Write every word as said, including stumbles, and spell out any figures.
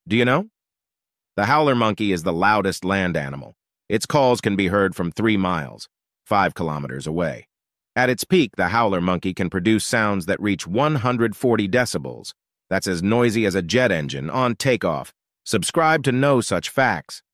Do you know? The howler monkey is the loudest land animal. Its calls can be heard from three miles, five kilometers away. At its peak, the howler monkey can produce sounds that reach one hundred forty decibels. That's as noisy as a jet engine on takeoff. Subscribe to know such facts.